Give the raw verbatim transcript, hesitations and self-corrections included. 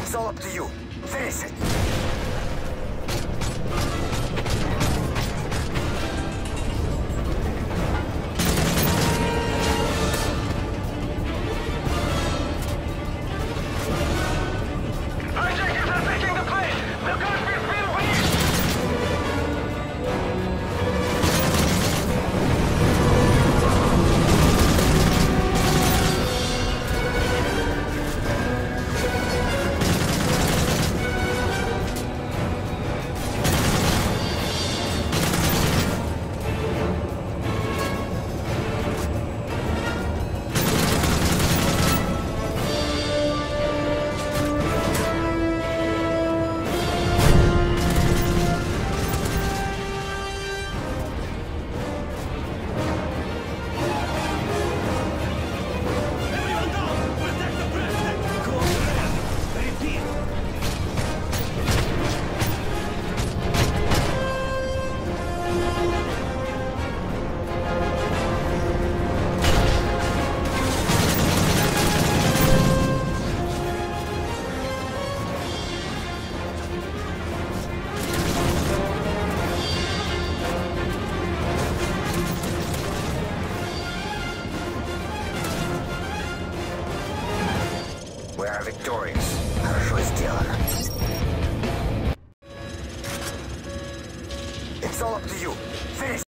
It's all up to you. Finish it. Hijackers are taking the plane! The cockpit's been breached! We are victorious. Хорошо сделано. It's all up to you. Finish.